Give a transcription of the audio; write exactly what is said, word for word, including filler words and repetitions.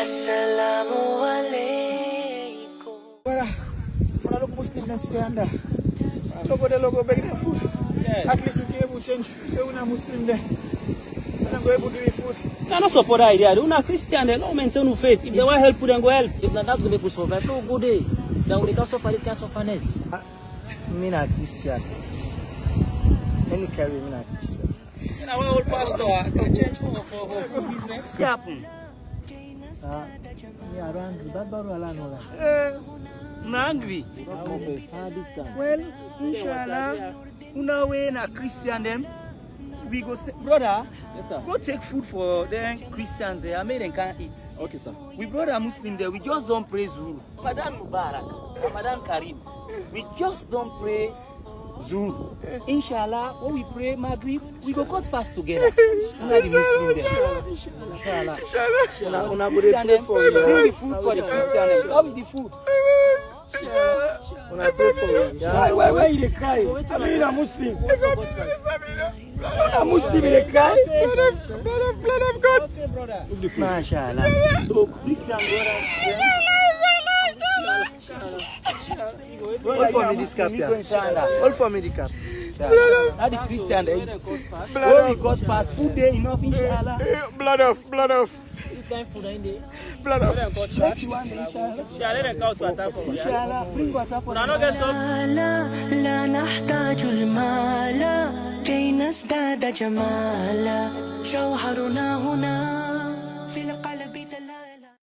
Assalamu alaikum. Voilà, on a le Muslim dans ce stand. Logo de logo beg the food. At least we can able to change. So we are Muslim there. We are able to do food. I don't support that idea. They are Christian. They don't maintain faith. If they want help, then go help. If not, that's going to survive. No good day. Then we can suffer this kind of sufferness. I'm not Christian. Any carry me not Christian. You know, our old pastor can change for for for business. Yeah. Ah, me around that baru ala no. Eh, I'm angry. Well, inshallah, una way na Christian them. We go say, brother, Yes, sir. go take food for them Christians there. I made them can't eat. Okay, sir. We brother Muslim there. We just don't pray Zuru. Ramadan Mubarak, Ramadan Karim. We just don't pray Zuru. Inshallah, when we pray Maghrib, we go cut fast together. Una the Muslim there. Inshallah. Una una go Christian pray them, for you. bring the food for the Christian them. How is the food? Una pray for you. Why, why, why you dey cry? I mean, a Muslim. A Muslim dey cry. Blood of, blood of, blood of God. Mashallah. So Christian brother. All for me this cap. All for me the cap. Not the Christian they eat. When we got past food day enough, inshallah. Blood of, blood of. This kind of food in there. Blood of. Let them count water for me. Inshallah, bring water for I don't get some. لا لا نحتاج المال كي نزداد جمالا جوهرنا هنا في القلب.